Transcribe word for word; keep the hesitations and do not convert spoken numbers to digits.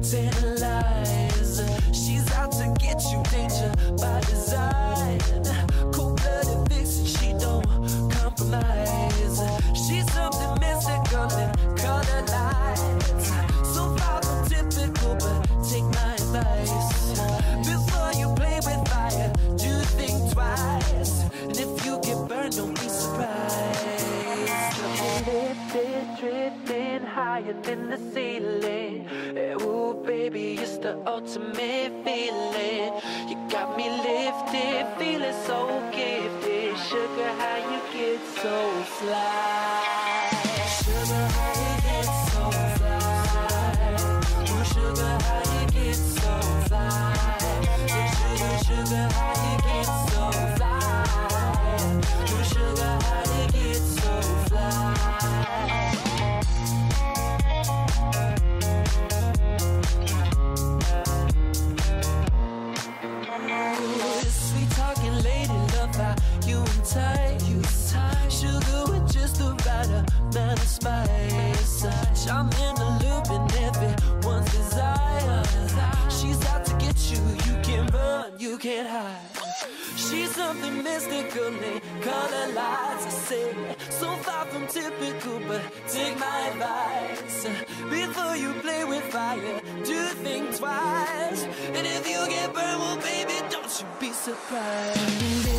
tantalize. She's out to get you, danger by design. Cold-blooded vixen, she don't compromise. She's something mystical and color lights. So far from typical, but take my advice. Before you play with fire, do think twice. And if you get burned, don't be surprised. Lifted, drifting higher than the ceiling. Ooh, baby, it's the ultimate feeling. You got me lifted, feeling so gifted. Sugar, how you get so fly? Sugar, how you get so fly? Ooh, sugar, how you get so fly? Sugar, sugar, how you get so fly? Ooh, sugar, how you get so fly? Sweet talking lady, love how you entice. Sugar with just the right amount of spice. Charming, alluring, everyone's desire. She's out to get you, you can't run, you can't hide. She's something mystical and color lights. I say, so far from typical, but take my advice. Before you play with fire, do think twice. And if you get burned, well baby, don't you be surprised.